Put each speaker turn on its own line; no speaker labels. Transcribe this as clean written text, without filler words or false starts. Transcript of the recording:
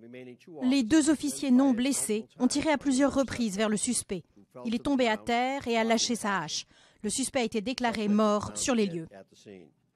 Les 2 officiers non blessés ont tiré à plusieurs reprises vers le suspect. Il est tombé à terre et a lâché sa hache. Le suspect a été déclaré mort sur les lieux.